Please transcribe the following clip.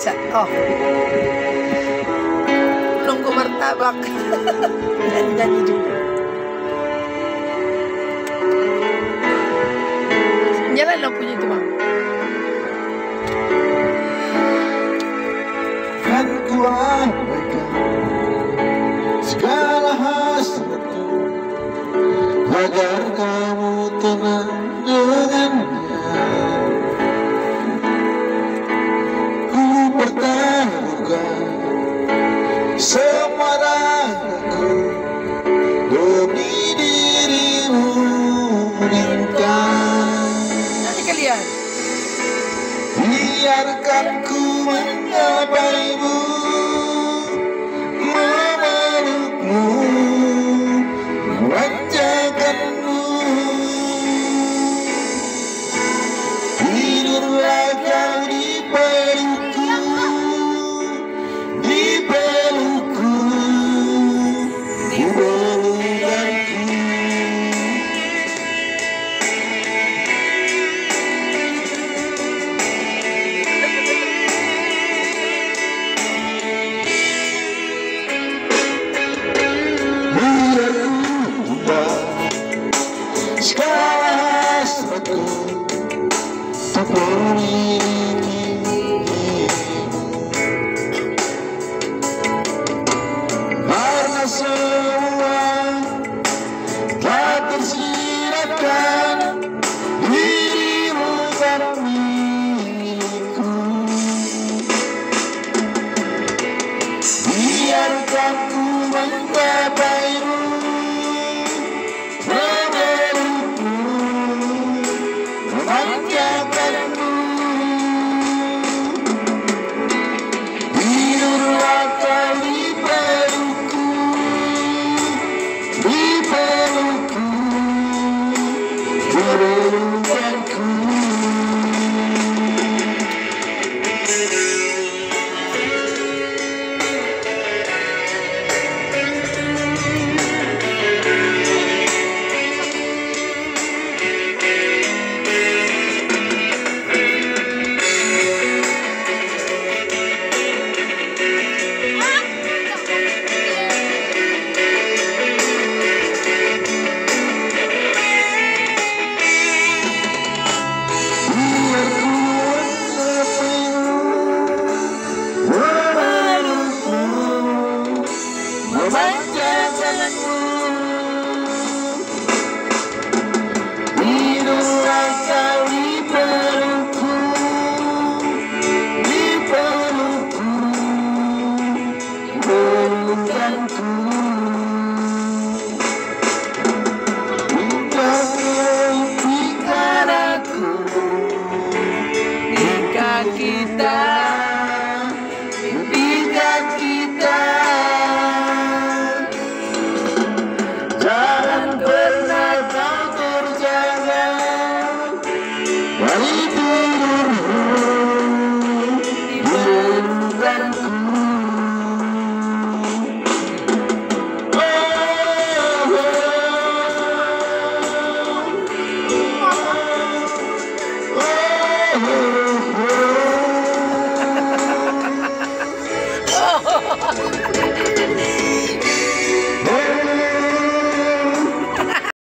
Oh, nunggu martabak. Nyanyi juga. Nyala lampunya itu, Bang. Kan ku abaikan segala hasratku agar kamu tenang dengannya. Ku pertaruhkan semua ragaku demi dirimu bintang. Nanti kalian. Biarkan ku menggapaimu, memelukmu, memanjakanmu. Tidurlah kau di pelukku, di pelukku, di pelukanku. Segala hasratku untuk memiliki dirimu, karena semua telah tersiratkan, dirimu kan milikku. Biarkan ku menggapaimu, memanjakanmu. Tidurlah kau di pelukku, di pelukku, di pelukanku. Memanjakanmu, tidurlah kau di pelukku, di pelukku, di pelukanku. Engkau mimpikan aku, Nikah kita, mimpikan kita. Jangan pernah kau terjaga dari